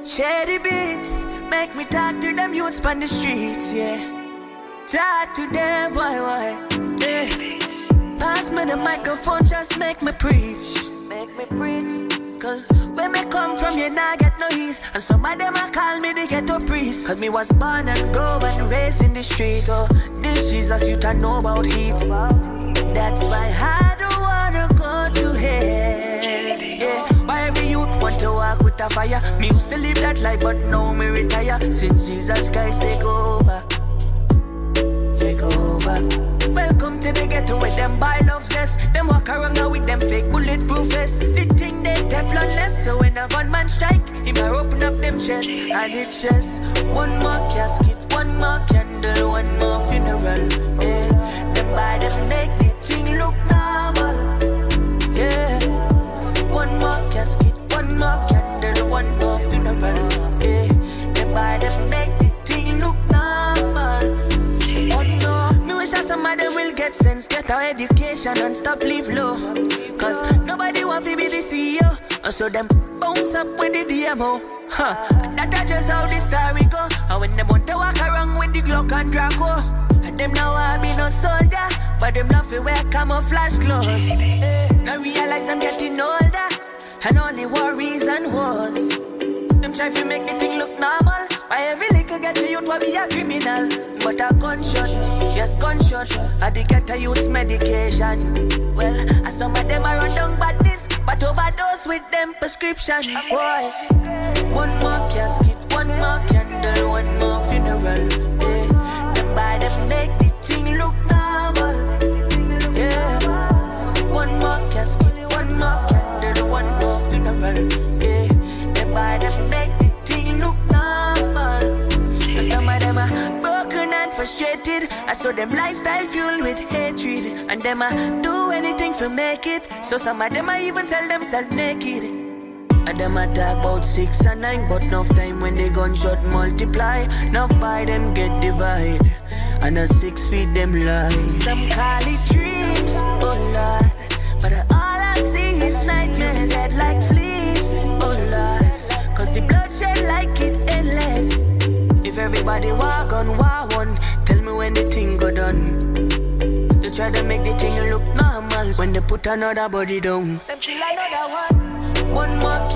Shady beats make me talk to them youths on the streets, yeah. Talk to them, why, yeah. Pass me the microphone, just make me preach. Cause when me come from, you nah get no ease. And some of them a call me the ghetto priest. Cause me was born and grow and raised in the street. So this Jesus you don't know about heat. That's why I don't wanna go to hell, yeah. Why every youth want to walk with a fire. Me used to live that life but now me retire. Since Jesus Christ take over. Welcome to the ghetto with them buy love zest. Them walk around with them fake bulletproof vests. The thing they Teflonless. So when a gunman strike, he might open up them chest. And it's just one more casket, one more candle, one more funeral, yeah. Them buy them make the thing look normal, yeah. One more casket, one more candle, one more funeral, yeah. Them buy them make the thing look normal. Some of them will get sense, get our education and stop live low. Cause nobody want to be the CEO. So them bounce up with the DMO. And that's just how the story go. And when them want to walk around with the Glock and Draco, and them now I be no soldier, but them not fi wear camouflage clothes. Now realize I'm getting older, and only worries and wars. Them try to make the thing look normal. Why every little get to youth will be a criminal. But a gunshot, yes gunshot, I dey get a youth's medication. Well, some of them are run down badness, but overdose with them prescription. Boy, one more casket, one more candle, one more funeral, yeah. Them by them make the thing look normal, yeah. One more casket, one more candle, one more funeral, yeah. Them by them make the thing look normal. And some of them are broken and frustrated. I saw them lifestyle fueled with hatred. And them a do anything to make it. So some of them a even tell themselves naked. And them a talk about 6 and 9. But enough time when they gunshot multiply. Enough by them get divide. And a 6 feet them lie. Some call it dreams, oh Lord. But all I see is nightmares that like fleas, oh Lord. Cause the bloodshed like it endless. If everybody walk on war one, tell me when the thing go done. They try to make the thing look normal when they put another body down. Them chill another one. One more